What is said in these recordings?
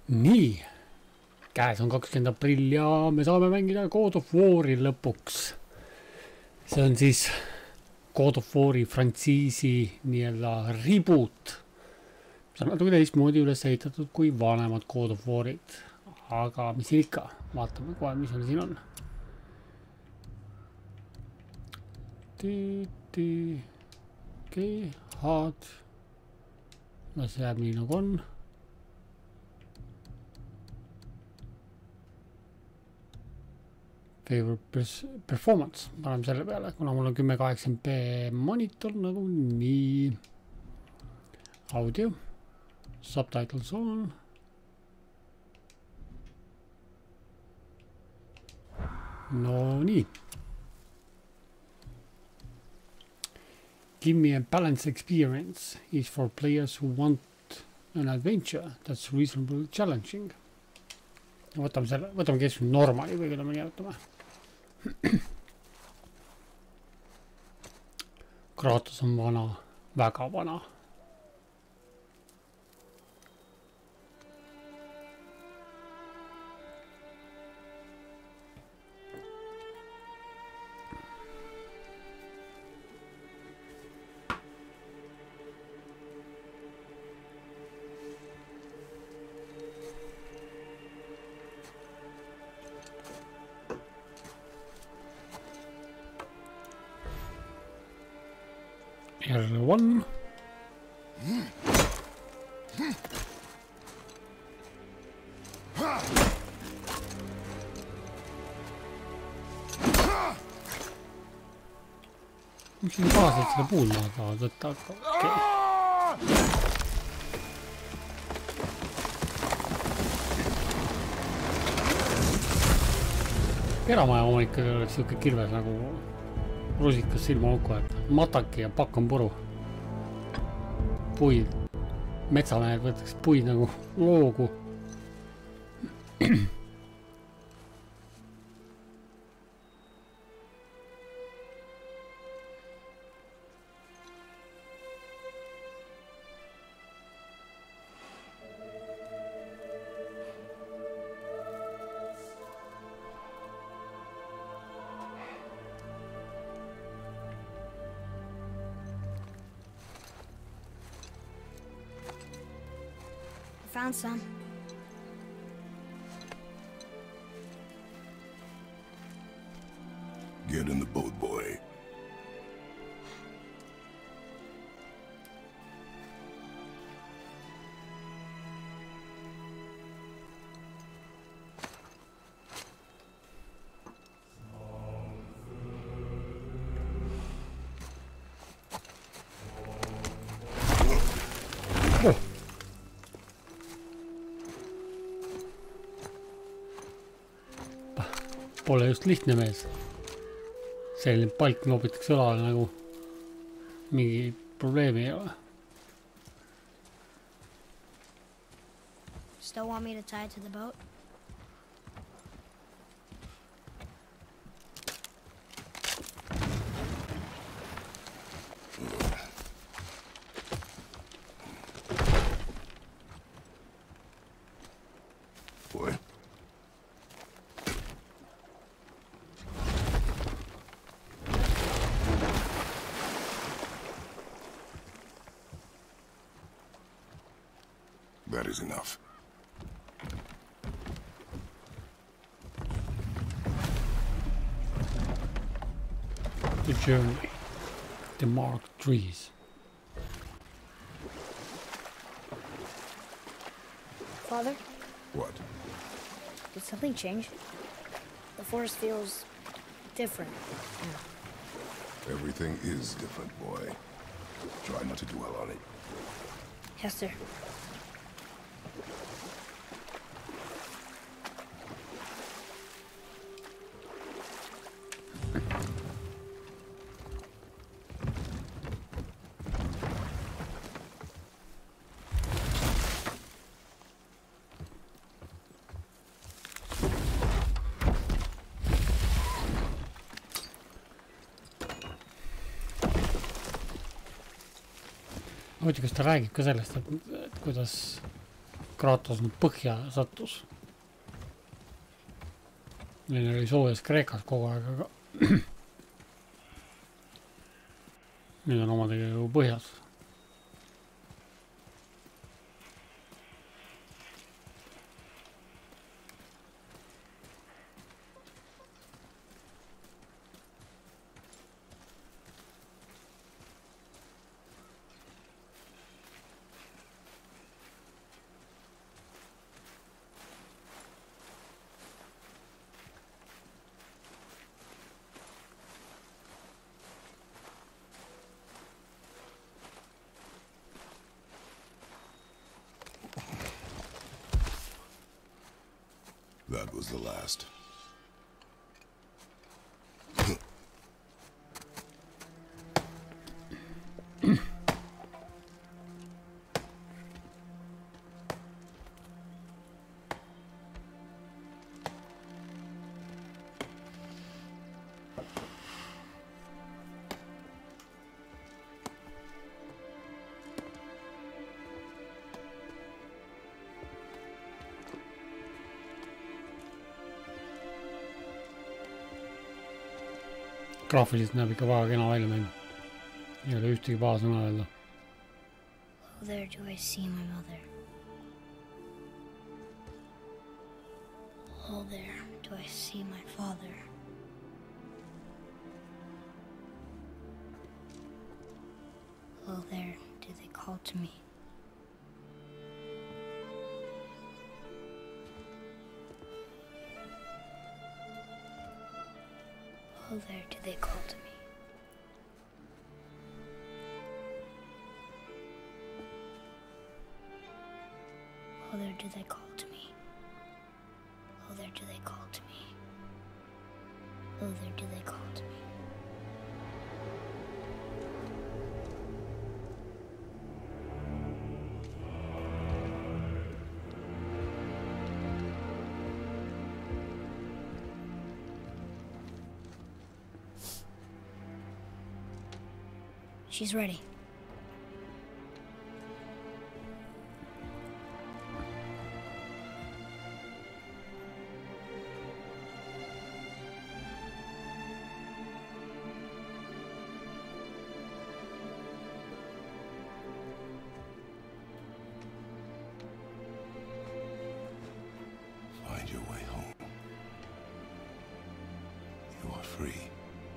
nii, käes on 20. aprill ja me saame mängida God of War'i lõpuks. See on siis God of War'i frantsiisi nii-öelda reboot. See on natuke teistmoodi üles ehitatud kui vanemad God of War'id. Aga mis siin ikka? Vaatame kohe, mis meil siin on. Okei, haad. Las jääb nii nagu on. Favorite performance. Paneme selle peale, kuna mul on 1080p monitor nagu nii. Audio. Subtitles on. No nii. Give me a balanced experience is for players who want an adventure that's reasonably challenging. Võtame selle, võtame keskmine normali või keda me nimetame. Kratos on vana, väga vana. R1. Miks siin kaasad seda puud maha tahavad võtta? Eramaja omanikul oleks siuke kirves nagu rusikas silmaauku, et mataki ja pakk on puru. Puid, metsamehed võtaks puid nagu loogu. Found some. Get in the boat, boy. Pole just lihtne mees. Selline palk noobitakse õlale nagu mingi probleemi ei ole. Still want me to tie it to the boat? Boy. That is enough. The journey. The marked trees. Father? What? Did something change? The forest feels different. Everything is different, boy. Try not to dwell on it. Yes, sir. Huvitav, kas ta räägib ka sellest, et kuidas Kratos nüüd põhja sattus. Neil oli soojas Kreekas kogu aeg, aga nüüd on omadega ju põhjas. That was the last. Graafiliselt näeb ikka väga kena välja mäng. Ei ole ühtegi paha sõna öelda. Oh, there do I see my mother. Oh, there do I see my father. Oh, there do they call to me. Oh, there do they call to me. Oh, there do they call to me. Oh, there do they call to me. Oh, there do they call to me. She's ready. Find your way home. You are free.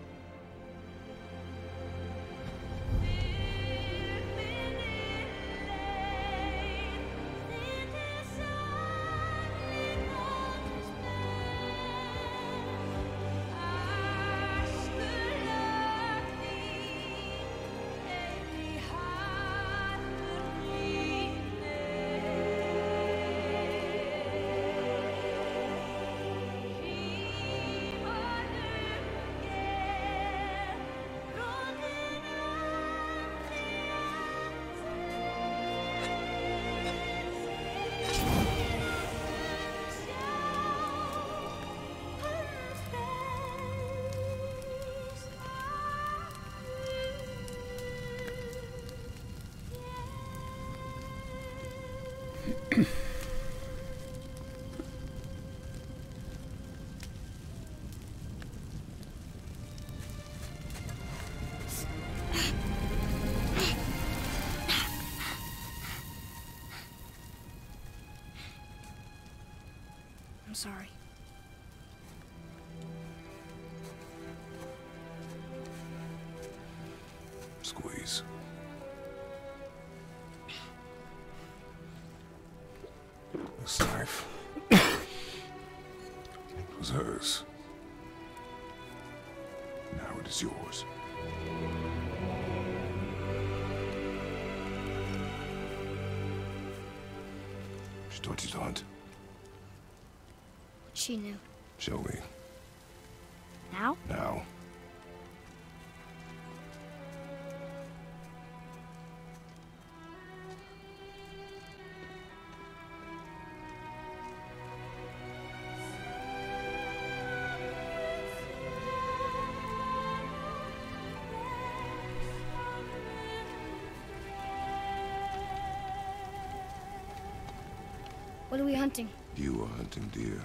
I'm sorry. Squeeze. This knife was hers. Now it is yours. She taught you to hunt. She knew. Show me. Now? Now. What are we hunting? You are hunting deer.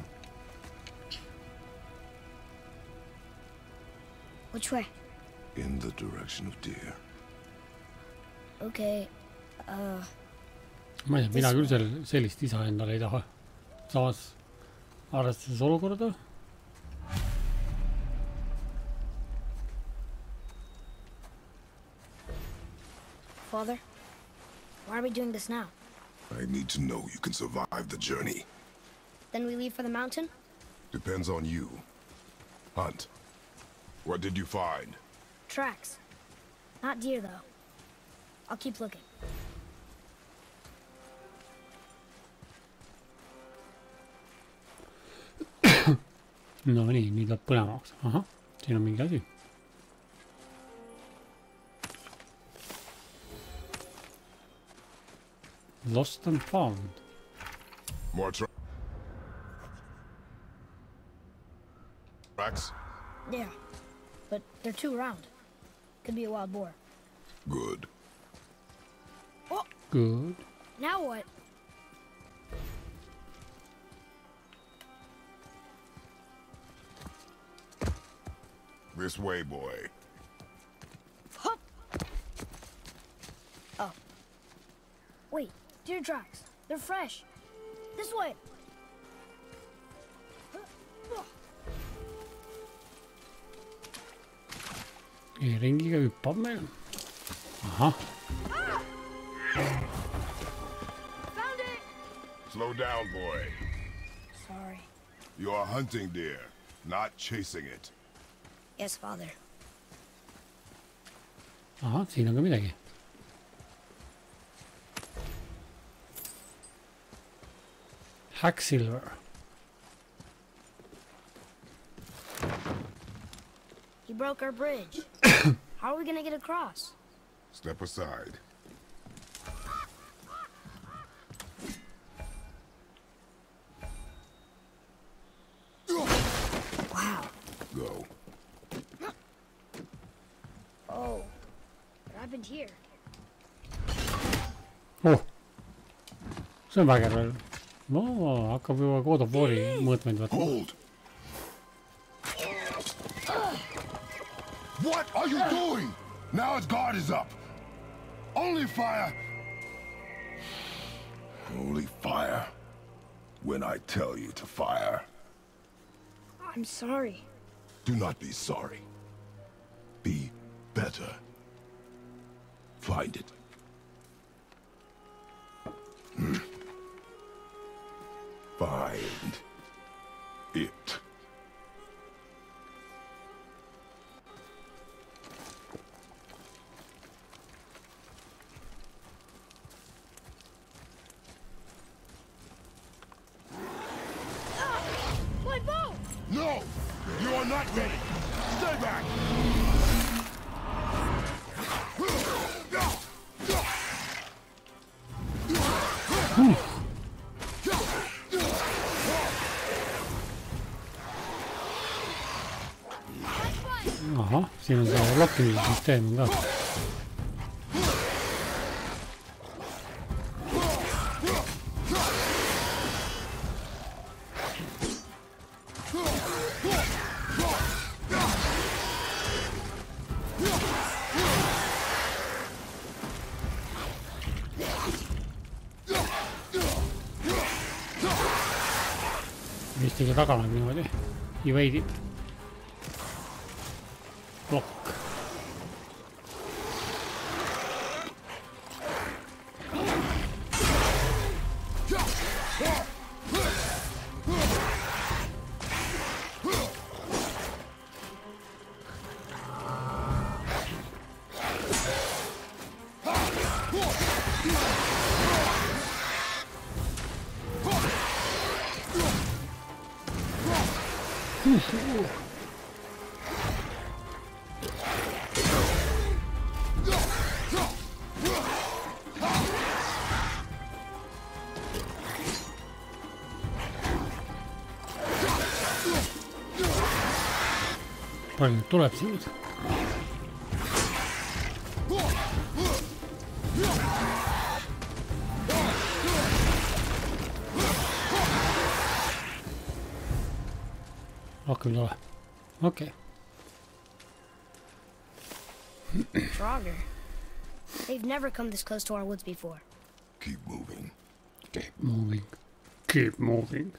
Which way? In the direction of deer. Okay, ma ei tea, mina küll sellist isa endale ei taha. Samas, arvestades olukorda. Father, why are we doing this now? I need to know you can survive the journey. Then we leave for the mountain? Depends on you. Hunt. What did you find? Tracks. Not deer, though. I'll keep looking. No nii, nüüd läheb põlemaks. Ahah, siin on mingi asi. Lost and found. More tracks? Yeah, but they're too round. Could be a wild boar. Good. Oh, Good. now what? This way, boy. Hup! Oh. Wait, deer tracks. They're fresh. This way. Ringiga hüppab meil. Ahah. Found it! Slow down, boy. Sorry. You are hunting deer, not chasing it. Yes, Father. Ahah, siin on ka midagi. Hacksilver. He broke our bridge. How are we gonna get across? Step aside. Wow. Go. Oh. What happened here? Oh. See on vägev veel. No, hakkab juba God of War'i mõõtmeid võtma. Hold! What are you doing? Now its guard is up. Only fire. Only fire. When I tell you to fire. I'm sorry. Do not be sorry. Be better. Find it. Find it. My bow! No! You are not ready! Stay back! Ahah, siin on see lokkimise süsteem ka. Vistiga taganeb niimoodi. Evade'ib. Blokk. Palju nüüd tuleb siin nüüd? rohkem ei ole. Okei. Frogger. They've never come this close to our woods before. Keep moving. Keep moving. Keep moving.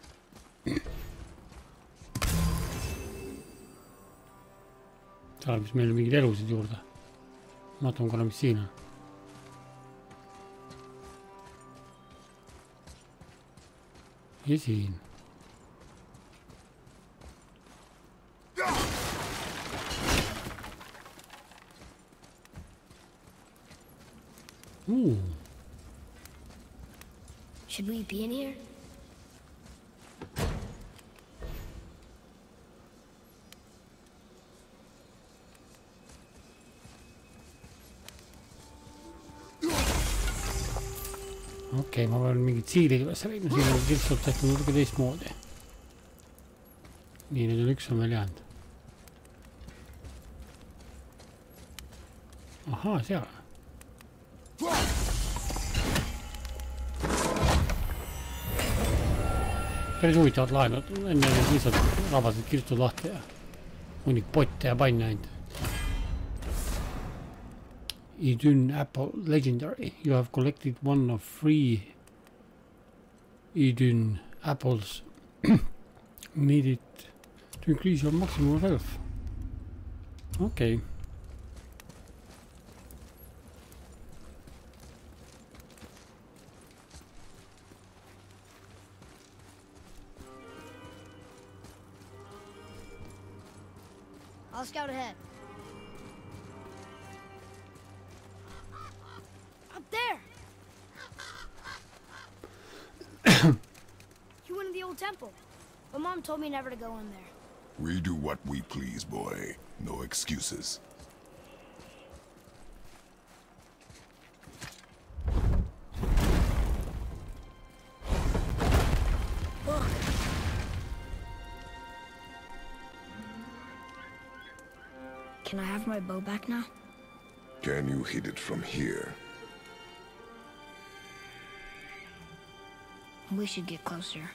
Seal on vist meil mingid elusid juurde. Vaatame korra, mis siin on. Ja siin. Should we be in here? Okei, ma pean mingit siili üles leidma, siin on kiltsult tehtud nurga teistmoodi. Nii, nüüd on üks on veel jäänud. Ahaa, seal. Päris huvitavad laenud, enne lihtsalt rabasid kirtud lahti ja hunnik potte ja panne ainult. Idun Apple Legendary. You have collected one of 3 Idun apples needed to increase your maximum health. Okay. I'll scout ahead. Up there! You went in the old temple. But Mom told me never to go in there. We do what we please, boy. No excuses. Look. Can I have my bow back now? Can you hit it from here? We should get closer.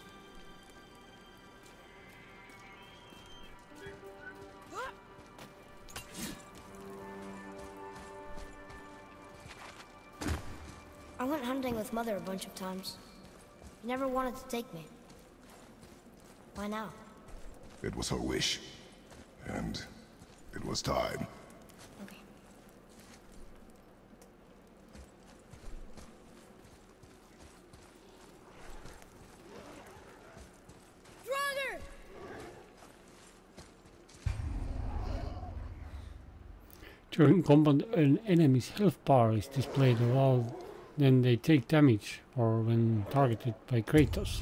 I went hunting with Mother a bunch of times. She never wanted to take me. Why now? It was her wish. And it was time. Okay. Draugr! During combat, an enemy's health bar is displayed while then they take damage or when targeted by Kratos.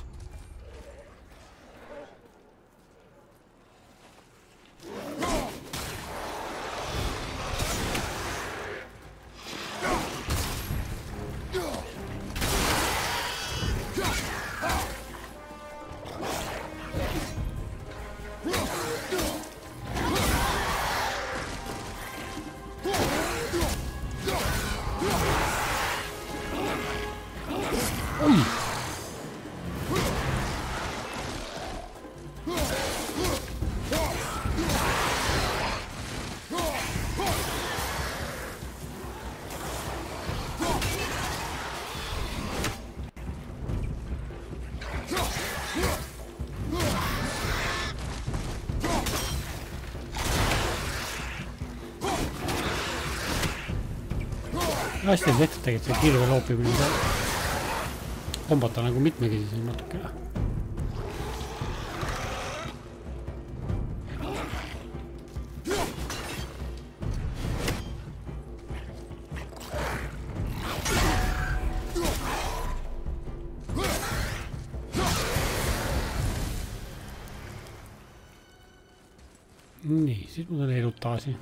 Hästi on tehtud tegelikult see kirve loopimine, kombata nagu mitmekesisem natukene. Nii, siis ma tulen edutasi.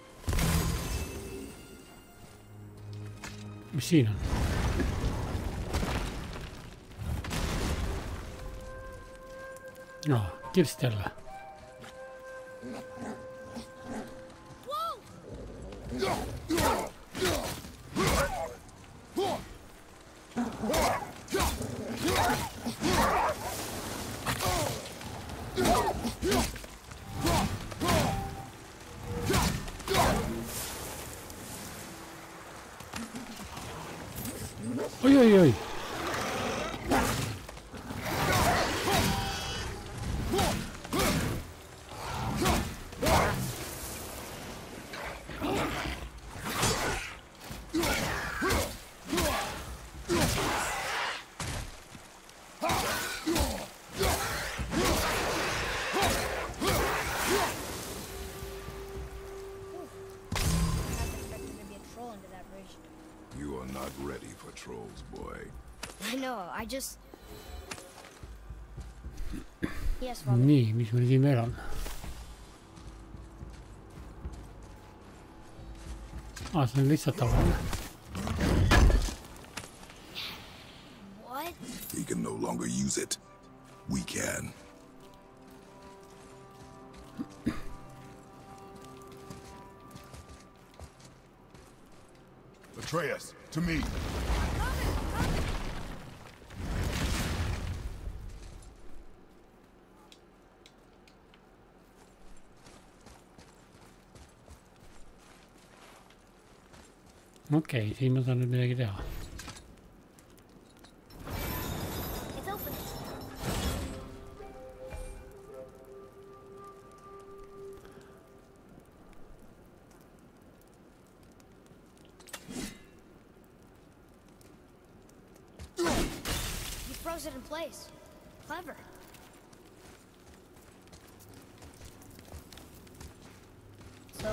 Mis siin on? Kirst jälle. oi, oi, oi. You are not ready for trolls, boy. I know, I just... Yes, Father. Nii, mis meil siin veel on? See on lihtsalt tavaline. What? He can no longer use it. We can. Atreus, to me. Okei, siin ma saan nüüd midagi teha. It's open. He froze it in place. Clever. So...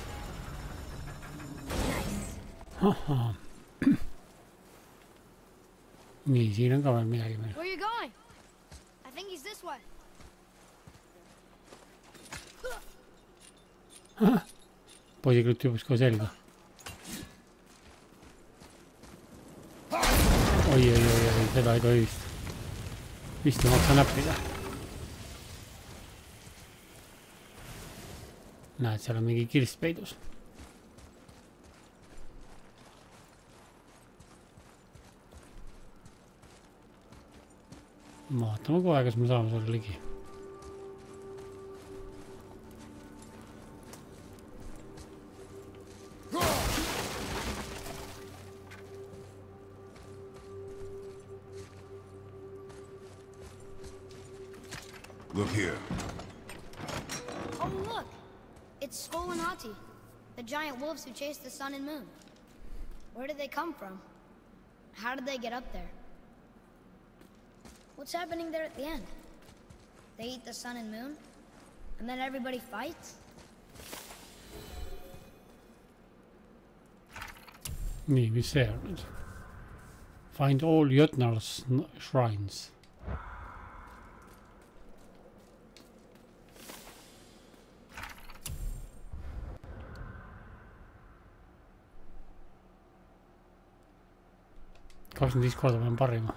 Ahhaa. Nii, siin on ka veel midagi meil. Where are you going? I think he's this way. Poisikült jubus kohe selga. Oi, seda ei tohi vist. Vist ei maksa näppida. Näed, seal on mingi kirst peidus. Vaatame kohe, kas me saame selle ligi. Look here. Oh, look! It's Skull and Hati, the giant wolves who chased the sun and moon. Where did they come from? How did they get up there? What's happening there at the end? They eat the sun and moon? And then everybody fights? Nii, mis see on nüüd? Find all Jötnar's shrines. Kakskümmend 5 korda pean parima.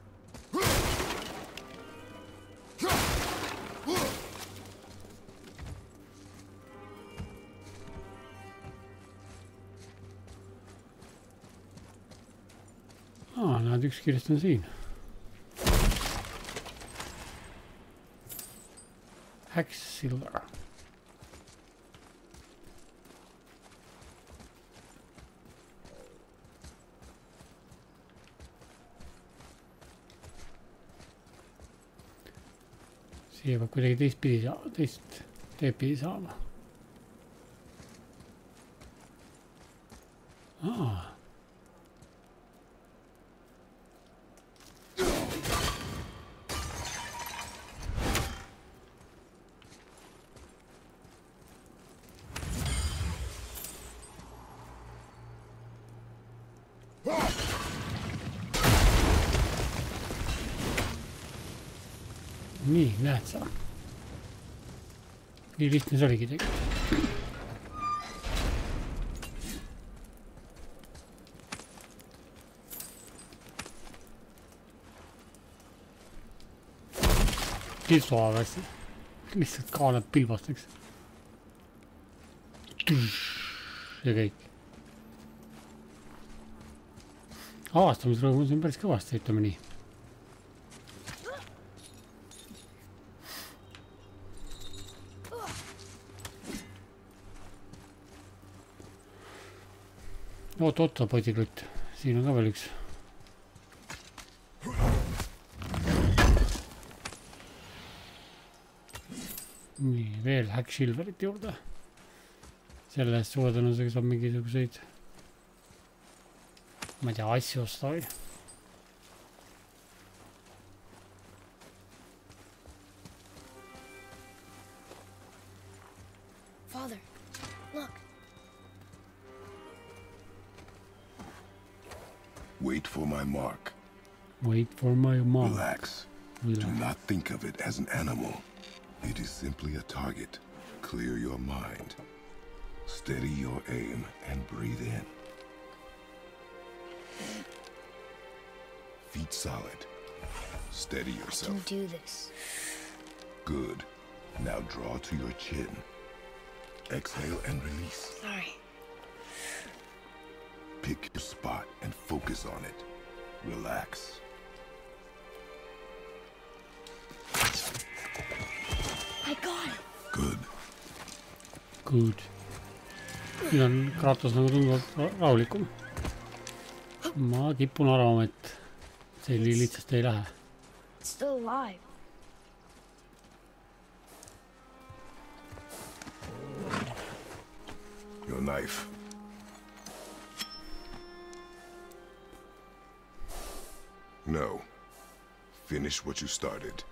Näed, üks kirjast on siin. Hacksilver. Siia peab kuidagi teist teepidi saama. Nii, näed sa. Nii lihtne see oligi tegelikult. Tilsuavasti. Lihtsalt kaaned pilbasteks. Ja kõik. Avastamisrõõm on siin päris kõvasti, ütleme nii. Oota, poisikütt. Siin on ka veel üks nii, veel Hacksilverit juurde. Selle eest suure tõenäosusega saab mingisuguseid, ma ei tea, asju osta või. Father, look. Wait for my mark. Wait for my mom. Relax. Do not think of it as an animal. It is simply a target. Clear your mind. Steady your aim and breathe in. Feet solid. Steady I yourself. can do this. Good. Now draw to your chin. Exhale and release. Sorry. Pick your spot and focus on it. Relax. I got it. Good. Good. Nüüd on Kratos nagu tunduvalt rahulikum. Ma kipun arvama, et see lihtsalt ei lähe. It's still alive. Your knife. No. Finish what you started.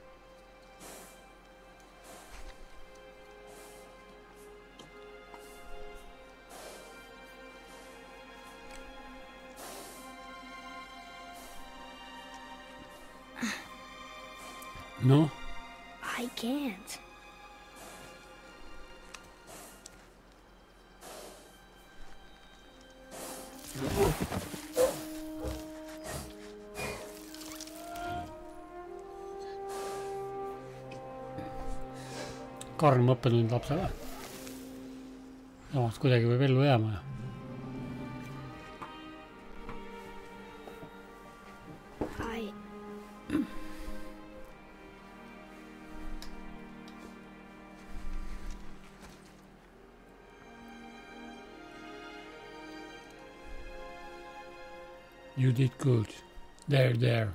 No. I can't. Karm õppetund lapsele. Samas kuidagi võib ellu jääma. You did good. There.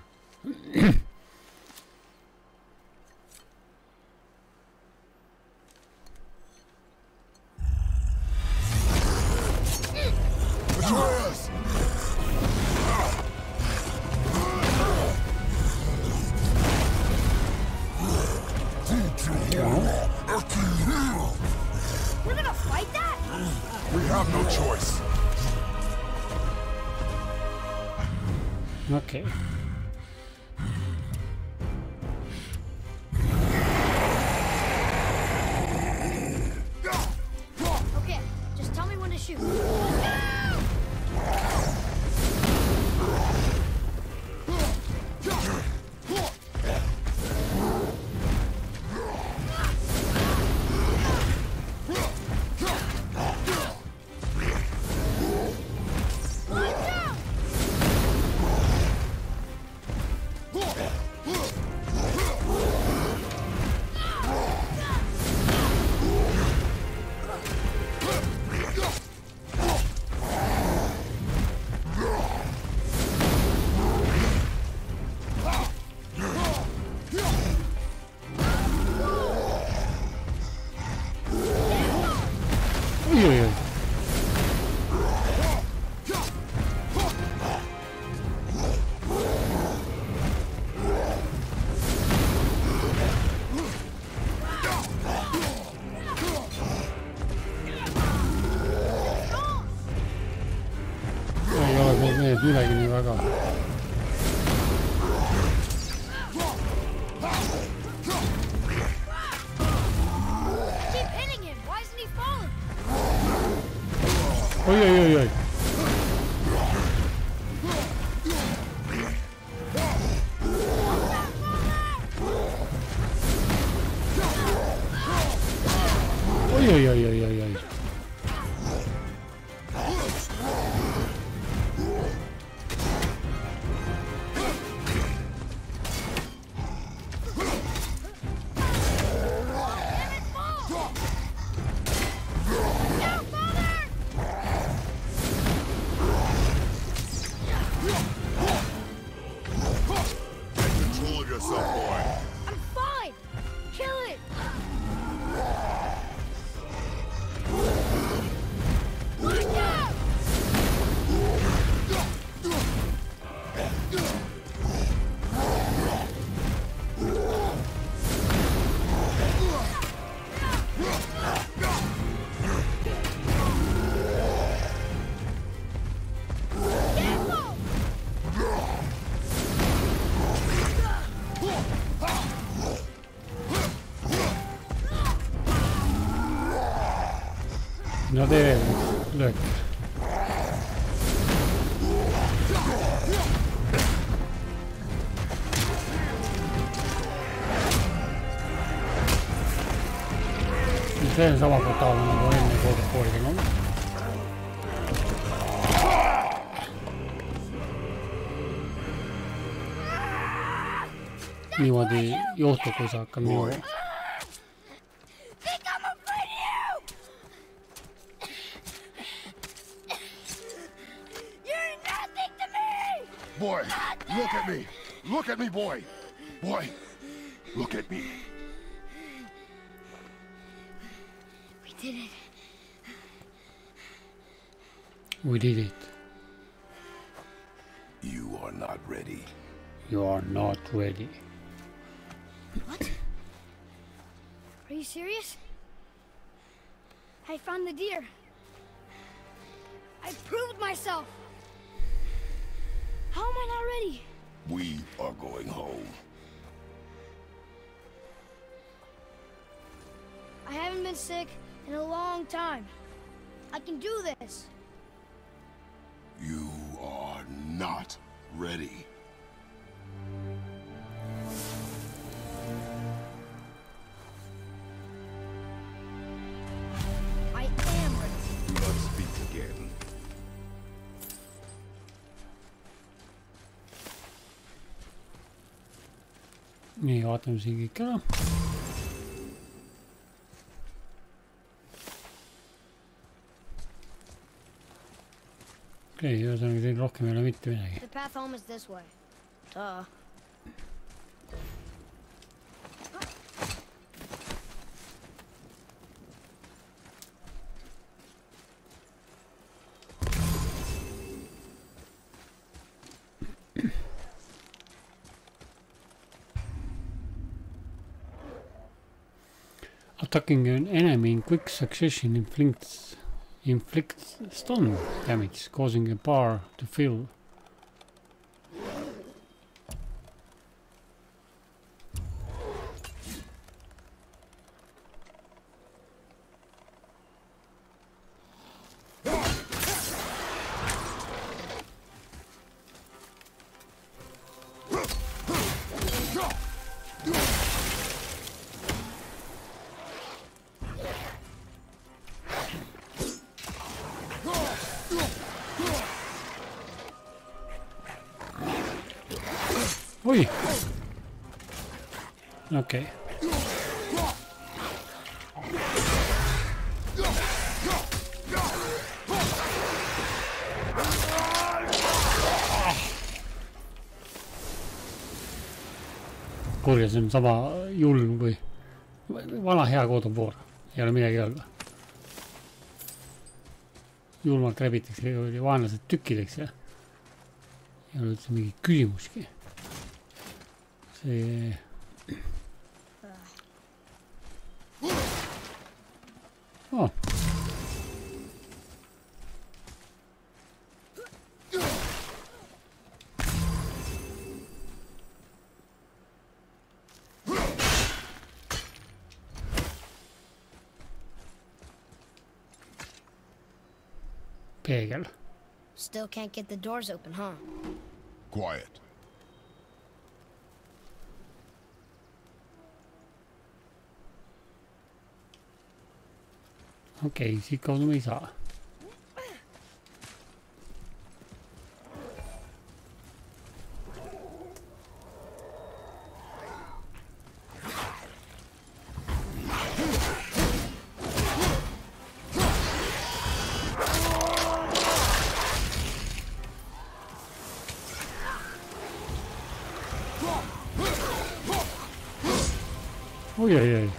We're gonna fight that? We have no choice. Okay. Okay, just tell me when to shoot. Midagi nii väga. Keep hitting him. Why isn't he falling? Oi. Oi. I'm fine. Kill it. no tee lööki. See on sama brutaalne nagu enne God of War'iga, no? Niimoodi juhtub, kui sa hakkad minu... Boy, look at me! Look at me, boy! Boy, look at me! We did it. We did it. You are not ready. You are not ready. What? Are you serious? I found the deer. I proved myself. How am I not ready? We are going home. I haven't been sick in a long time. I can do this. You are not ready. I am ready. Do not speak again. Nii, vaatame siin kõik ära. Okei, ühesõnaga teil rohkem ei ole mitte midagi. The path home is this way. Duh. Attacking an enemy in quick succession inflicts stun damage, causing a bar to fill. Oi! Okei. Kurja, see on sama julm kui vana hea God of War. Ei ole midagi öelda. Julmalt rebitakse vaenlased tükkideks ja ei ole üldse mingi küsimuski. See... Oh. Peegel. Still can't get the doors open, huh? Quiet. Okei, siit kaudu me ei saa. Oi, oi, oi.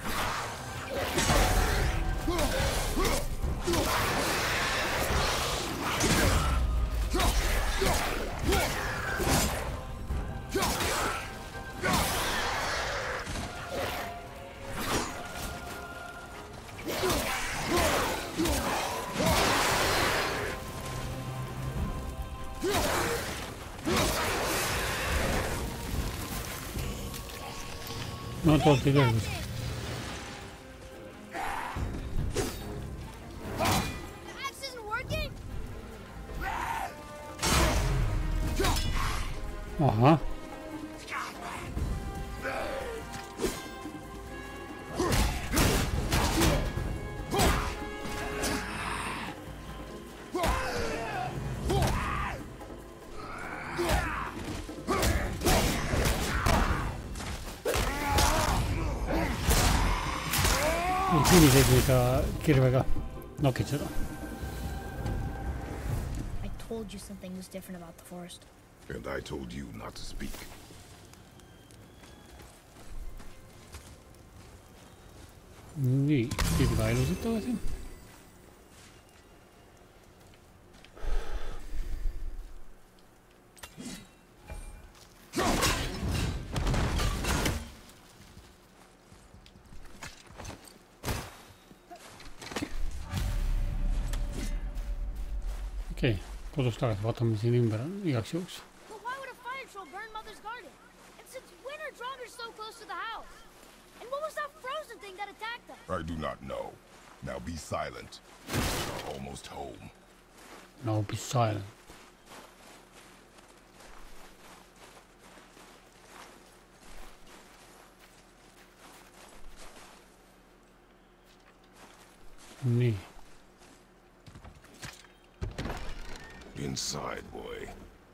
No tolti küll. ahah. Sinised mida kirvega nokid seda. I told you something was different about the forest. And I told you not to speak. Nii, siin ka ilusad tagasi. Okei, kodus tagasi, vaatame siin ümber igaks juhuks. But why would a fire troll burn Mother's garden? And since when are Draugrs so close to the house? And what was that frozen thing that attacked us? I do not know. Now be silent. We're almost home. Now be silent. Nii. Inside, boy.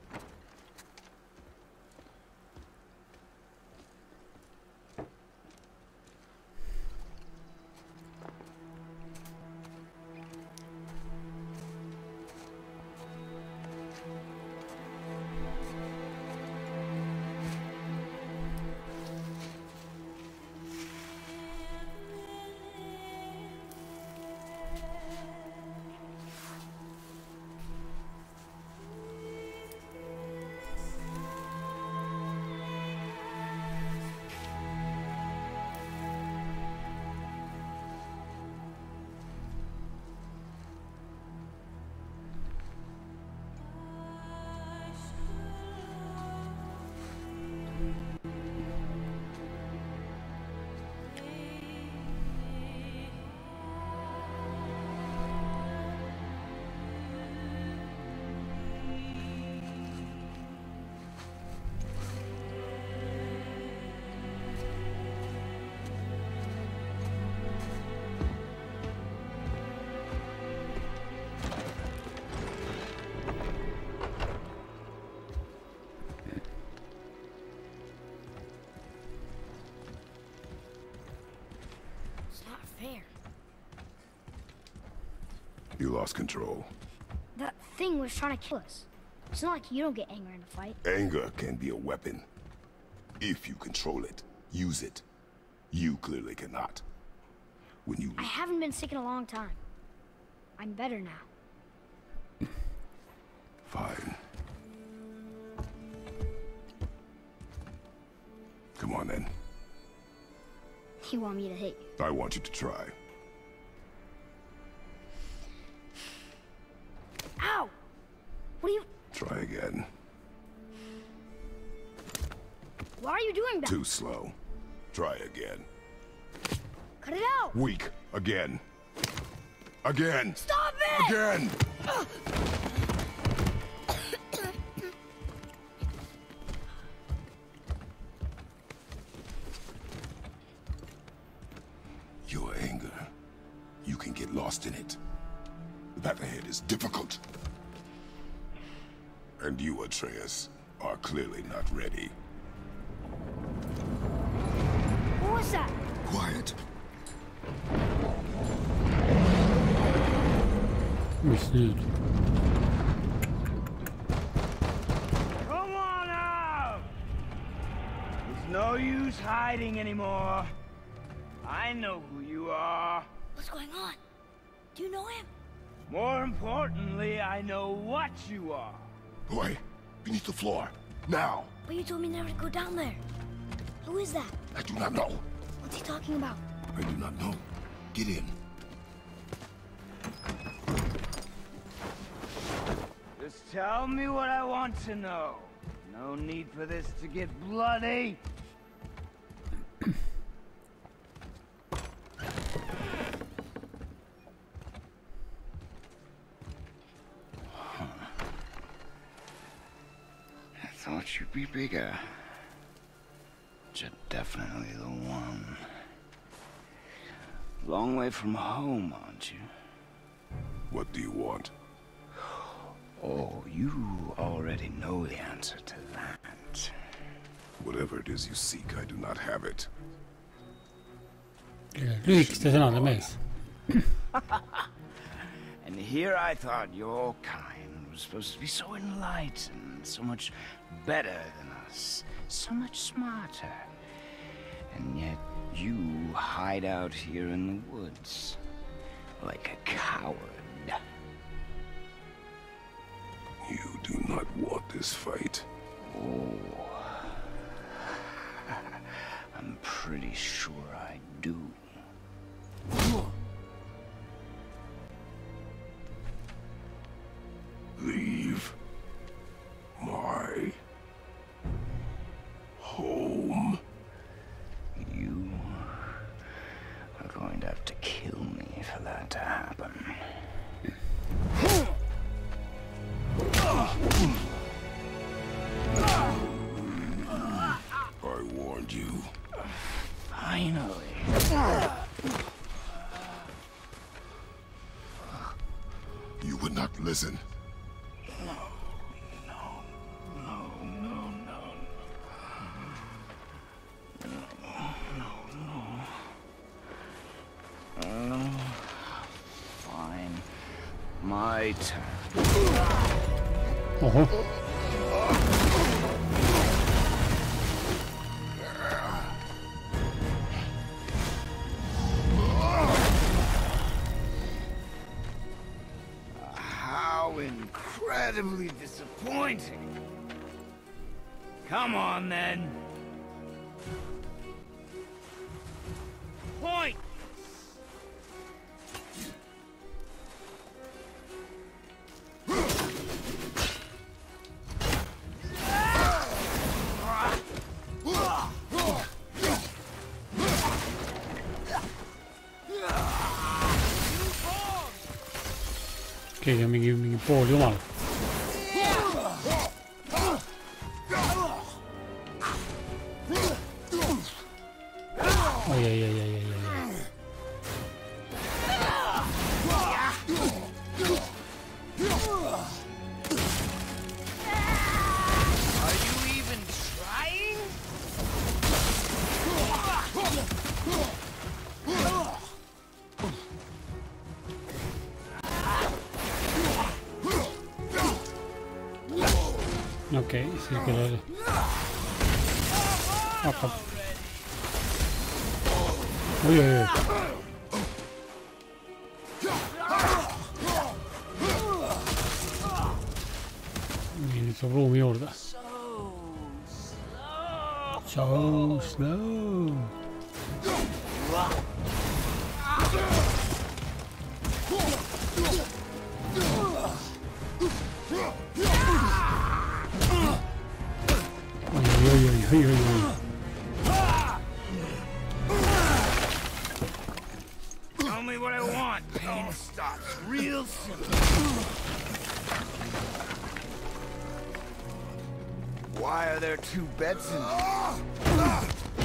Fair. You lost control. That thing was trying to kill us. It's not like you don't get angry in a fight. Anger can be a weapon. If you control it, use it. You clearly cannot. When you... I haven't been sick in a long time. I'm better now. Fine. Come on then. You want me to hit you? I want you to try. Ow! What are you... Try again. Why are you doing that? Too slow. Try again. Cut it out! Weak. Again. Again. Stop it! Again! Your anger. You can get lost in it. The path ahead is difficult. And you, Atreus, are clearly not ready. What was that? Quiet. Mis nüüd? Come on out! There's no use hiding anymore. I know who you are. What's going on? Do you know him? More importantly, I know what you are. Boy, beneath the floor. Now. But you told me never to go down there. Who is that? I do not know. What's he talking about? I do not know. Get in. Just tell me what I want to know. No need for this to get bloody. Thought thought you'd be bigger. But you're definitely the one. Long way from home, aren't you? What do you want? Oh, you already know the answer to that. Whatever it is you seek, I do not have it. lühikeste sõnade mees. And here I thought your kind was supposed to be so enlightened, so much better than us, so much smarter. And yet you hide out here in the woods, like a coward. You do not want this fight. Oh. I'm pretty sure I do. Leave my home. You are going to have to kill me for that to happen. I warned you. Finally. You would not listen. Fine. My turn. How incredibly disappointing. Come on, then. Point! keegi on mingi pooljumal. Oi. Are you even trying? Okei, siis küll oli. Hakkab. Oi. Nüüd saab ruumi juurde. So slow. Oi. Tell me what I want. Pain stops real simple. Why are there two beds in here?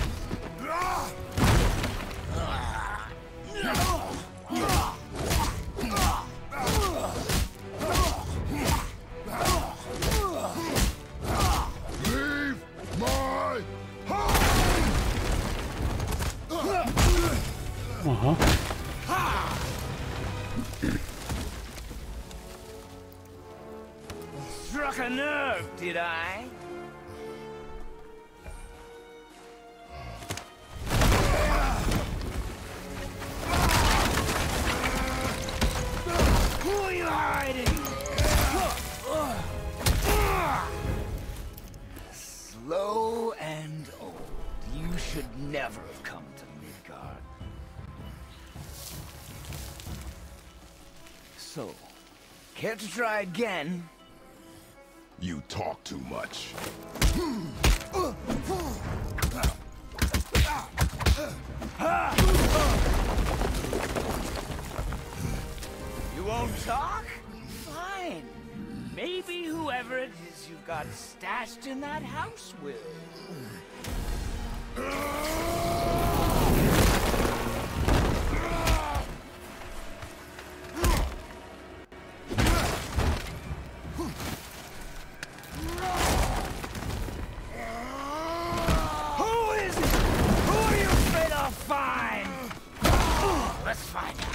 Struck a nerve, did I? Who are you hiding? Slow and old. You should never have come to Midgard. So, care to try again? You talk too much. You won't talk? Fine. Maybe whoever it is you've got stabbed fast in that house will. Who is it? Who are you afraid I'll find? Let's find out.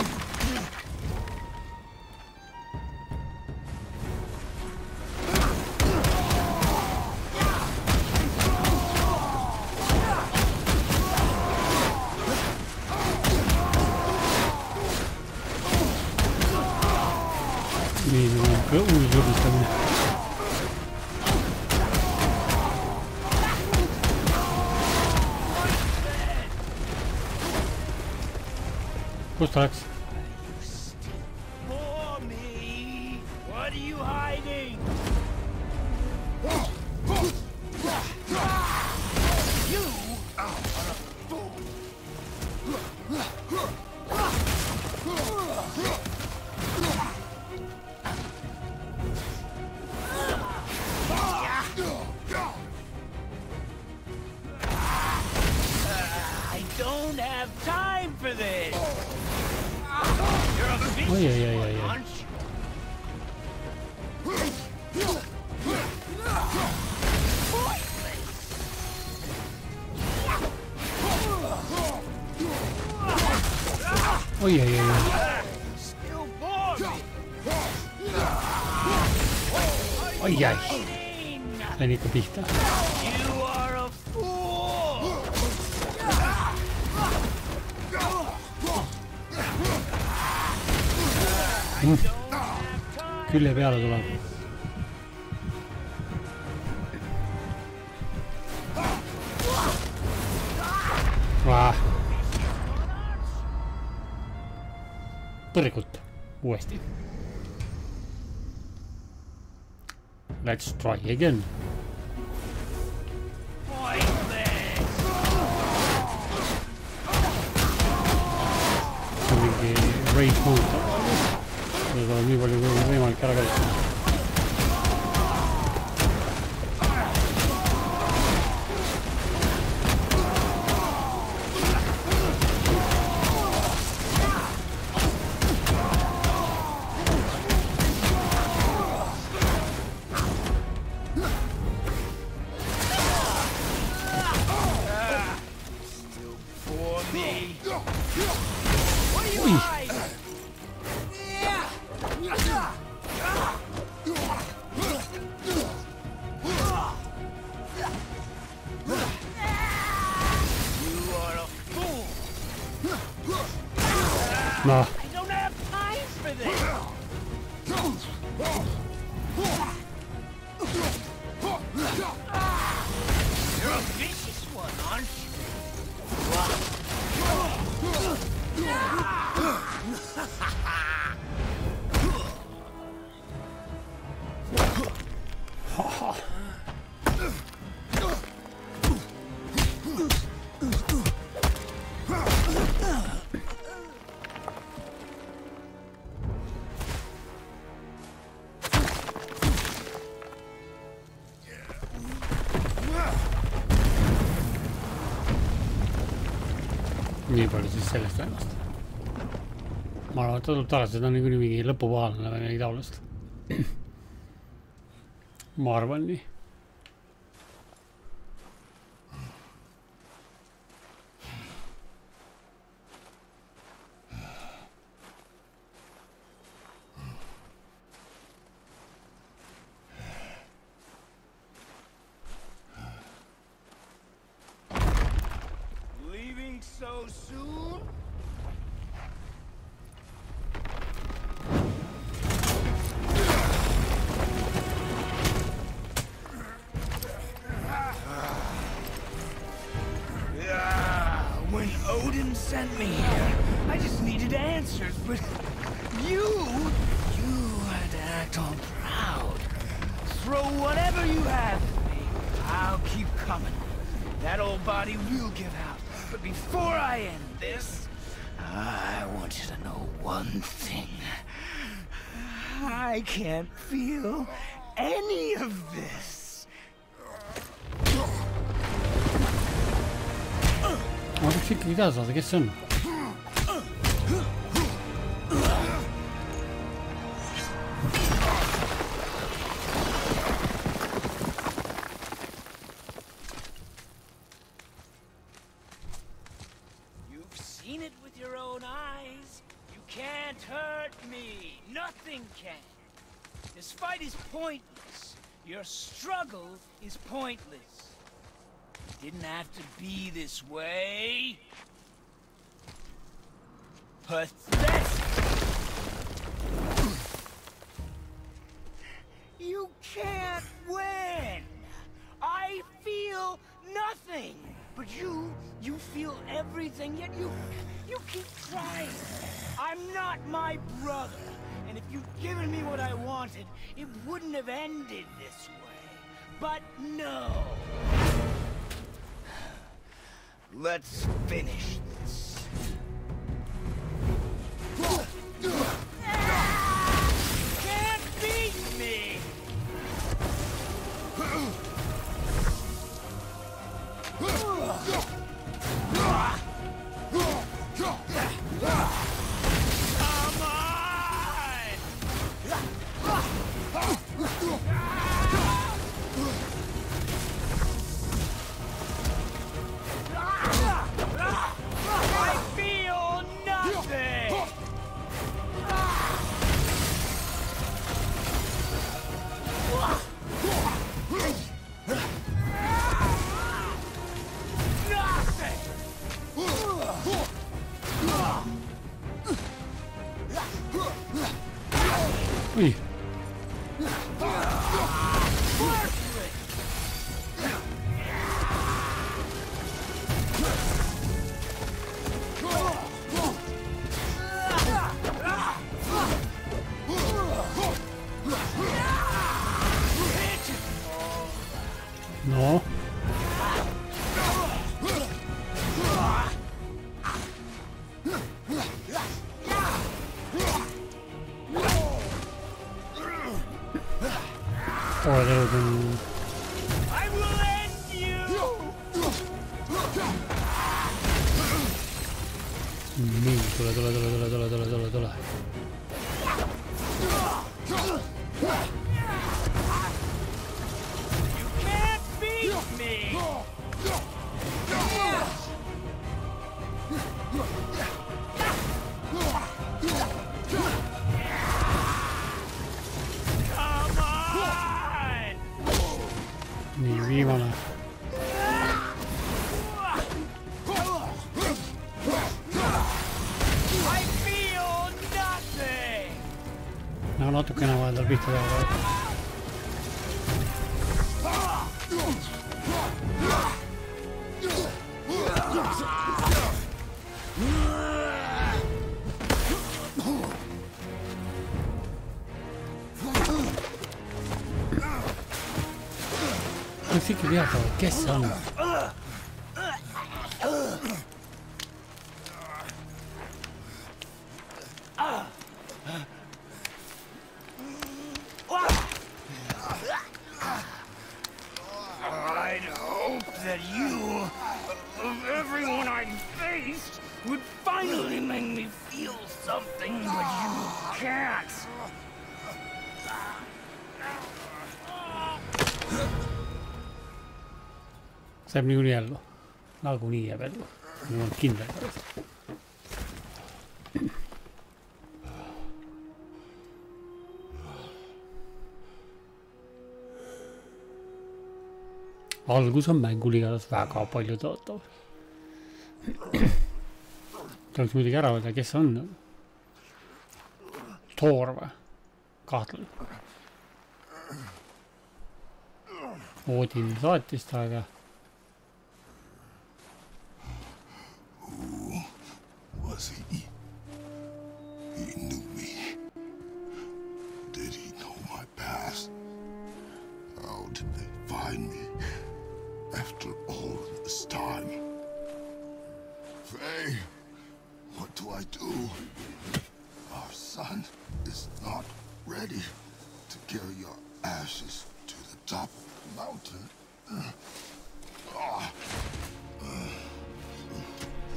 Niin on ujuristaminen. Kusta läks? For me. What are you hiding? You are a fool. I don't have time for this. You're a vicious Oi, oi, oi, oi, oi. aren't you? Oi, oi, oi, oi. Still bore me. Ai ai. Hiding. Menikö pihtaa? You are a fool. Kyllä vielä tulee. Perkuttu. Uudesti. Let's try again. Kuitenkin rage mode. Jota on niin paljon kuin võimalik ära kasutada. No. I don't have time for this. You're a vicious one, aren't Niin paljon siis sellaista ennasta. Mä olen tullut takaisin, että on niin kuin loppuvaarana vai taulusta. Mä arvan niin. so soon? When Odin sent me here, I just needed answers, but you had to act all proud. Throw whatever you have at me. I'll keep coming. That old body will give out. But before I end this, I want you to know one thing. I can't feel any of this. võiks ikkagi teada saada, kes see on. You've seen it with your own eyes. You can't hurt me. Nothing can. This fight is pointless. Your struggle is pointless. It didn't have to be this way. Pathetic! You can't win! I feel nothing! But you feel everything, yet you keep trying. I'm not my brother, and if you'd given me what I wanted, it wouldn't have ended this way. But no! Let's finish this. Can't beat me! Come on! I feel nothing! Ui. No. I will end you! Niin, tule. You can't beat me! Come on! Niin, viimeinen. I feel nothing! Nämä on natukene vain täällä pihta täällä. Võiks ikka teada, kes see on. I'd hope that you, of everyone I'd faced, would finally make me feel something, but you can't. Se jääb niikuinii ellu. Nagunii jääb ellu. Minä olen kindel. Algus on mängul igatahes väga palju tõotav. Tuleks muidugi ära öelda, kes on. Thor või? Kahtlen. Odin saatis ta, aga... Who was he? He knew me. Did he know my past? How did they find me after all this time? Faye, what do I do? Our son is not ready to carry your ashes to the top of the mountain.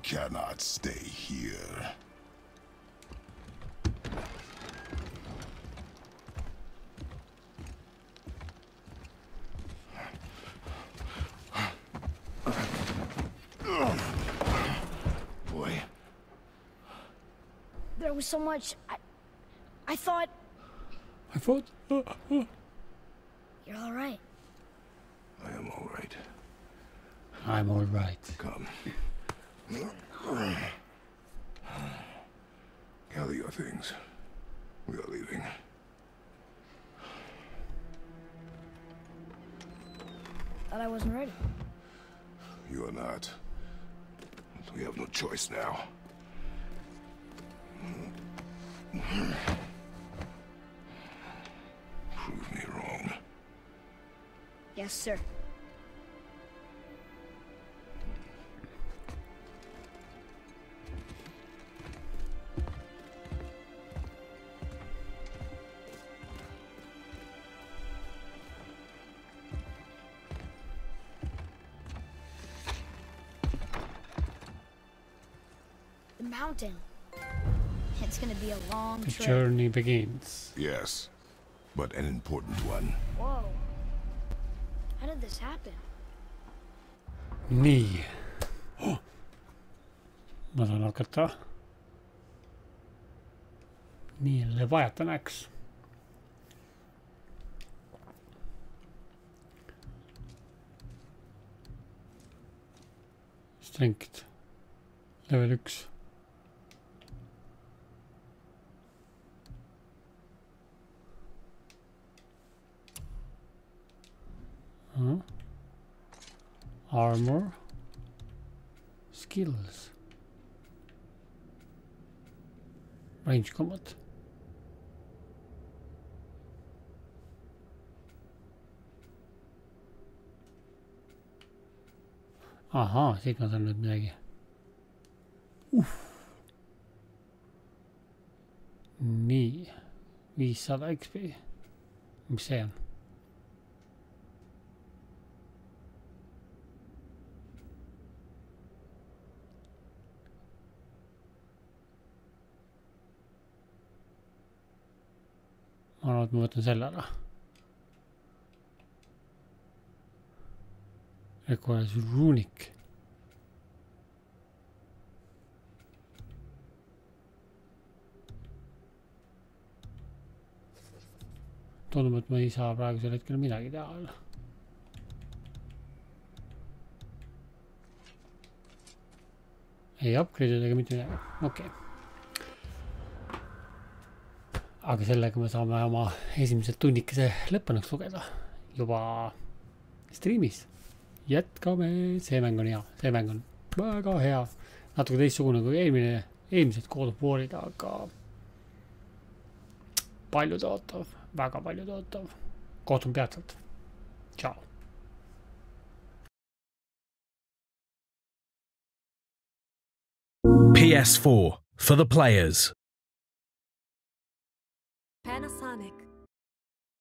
cannot stay here. Boy. There was so much. I thought. I thought... You're all right. I am all right. I'm all right. Come. Gather your things. We are leaving. Thought I wasn't ready. You are not. We have no choice now. Prove me wrong. Yes, sir. The mountain. It's gonna be a long The trip. journey begins. Yes, but an important one. Whoa. How did this happen? Nii oh.. ma saan hakata nii jälle vajata näeks. Strength level 1. Armor. Skills. Range combat. ahaa, siit ma saan nüüd midagi. Nii. 500 XP. Mis see on? Ma arvan, et ma võtan selle ära. Requires runic. Tundub, et ma ei saa praegusel hetkel midagi teha. Ei upgrade ega mitte midagi. Okei. Aga sellega me saame oma esimesed tunnikese lõppenuks lugeda juba streamis. Jätkame, see mäng on hea, see mäng on väga hea. Natuke teistsugune kui eelmised God of War'id, aga palju tootav, väga palju tootav. Kohtun peatselt. Ciao. PS4 for the players. Panasonic